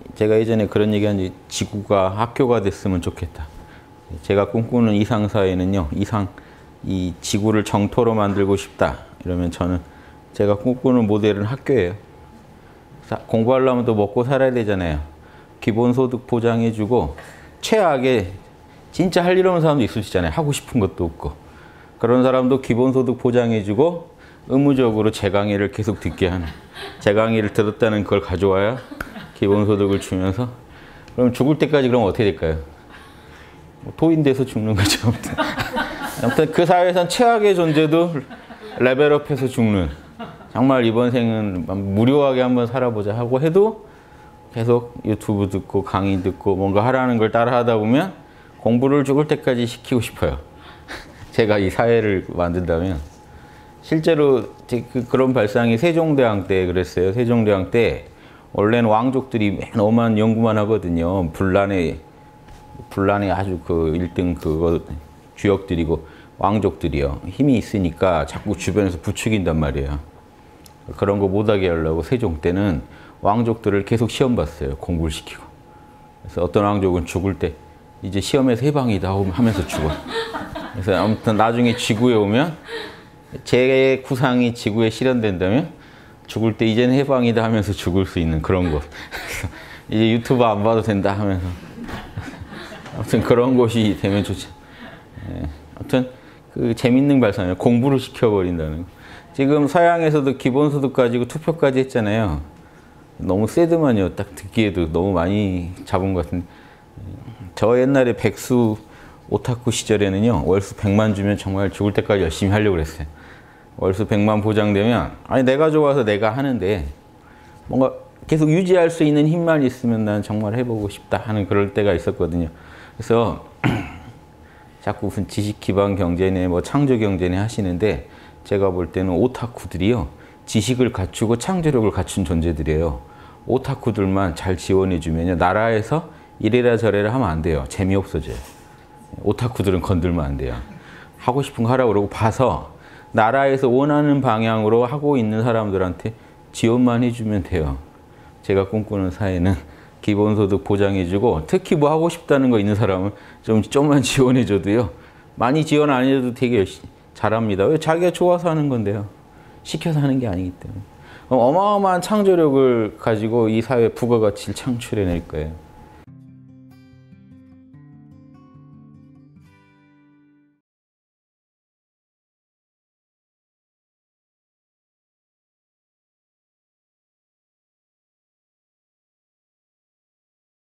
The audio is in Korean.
제가 예전에 그런 얘기한 지구가 학교가 됐으면 좋겠다. 제가 꿈꾸는 이상사회는요, 이 지구를 정토로 만들고 싶다. 이러면 저는 제가 꿈꾸는 모델은 학교예요. 공부하려면 또 먹고 살아야 되잖아요. 기본소득 보장해주고, 최악의 진짜 할 일 없는 사람도 있을 수 있잖아요. 하고 싶은 것도 없고. 그런 사람도 기본소득 보장해주고, 의무적으로 제 강의를 계속 듣게 하는. 제 강의를 들었다는 걸 가져와야 기본소득을 주면서. 그럼 죽을 때까지 그럼 어떻게 될까요? 도인돼서 죽는 거죠. 아무튼 그 사회에선 최악의 존재도 레벨업해서 죽는. 정말 이번 생은 무료하게 한번 살아보자 하고 해도 계속 유튜브 듣고 강의 듣고 뭔가 하라는 걸 따라 하다 보면 공부를 죽을 때까지 시키고 싶어요. 제가 이 사회를 만든다면. 실제로 그런 발상이 세종대왕 때 그랬어요. 세종대왕 때 원래는 왕족들이 맨 엄한 연구만 하거든요. 분란에 아주 그 1등 그거 주역들이고 왕족들이요. 힘이 있으니까 자꾸 주변에서 부추긴단 말이에요. 그런 거 못하게 하려고 세종 때는 왕족들을 계속 시험 봤어요. 공부를 시키고. 그래서 어떤 왕족은 죽을 때 이제 시험에서 해방이다 하면서 죽어요. 그래서 아무튼 나중에 지구에 오면 제 구상이 지구에 실현된다면 죽을 때 이제는 해방이다 하면서 죽을 수 있는 그런 곳. 이제 유튜브 안 봐도 된다 하면서. 아무튼 그런 곳이 되면 좋죠. 아무튼 그 재밌는 발상이에요. 공부를 시켜버린다는 거. 지금 서양에서도 기본소득 가지고 투표까지 했잖아요. 너무 세드만요. 딱 듣기에도 너무 많이 잡은 것 같은데. 저 옛날에 백수 오타쿠 시절에는요. 월수 100만 주면 정말 죽을 때까지 열심히 하려고 그랬어요. 월수 100만 보장되면 아니 내가 좋아서 내가 하는데 뭔가 계속 유지할 수 있는 힘만 있으면 난 정말 해보고 싶다 하는 그럴 때가 있었거든요. 그래서 자꾸 무슨 지식 기반 경제네 뭐 창조 경제네 하시는데 제가 볼 때는 오타쿠들이요. 지식을 갖추고 창조력을 갖춘 존재들이에요. 오타쿠들만 잘 지원해주면요. 나라에서 이래라 저래라 하면 안 돼요. 재미없어져요. 오타쿠들은 건들면 안 돼요. 하고 싶은 거 하라고 그러고 봐서 나라에서 원하는 방향으로 하고 있는 사람들한테 지원만 해주면 돼요. 제가 꿈꾸는 사회는 기본소득 보장해주고 특히 뭐 하고 싶다는 거 있는 사람은 좀만 지원해줘도요. 많이 지원 안 해줘도 되게 열심히 잘합니다. 왜? 자기가 좋아서 하는 건데요. 시켜서 하는 게 아니기 때문에. 어마어마한 창조력을 가지고 이 사회 부가가치를 창출해낼 거예요.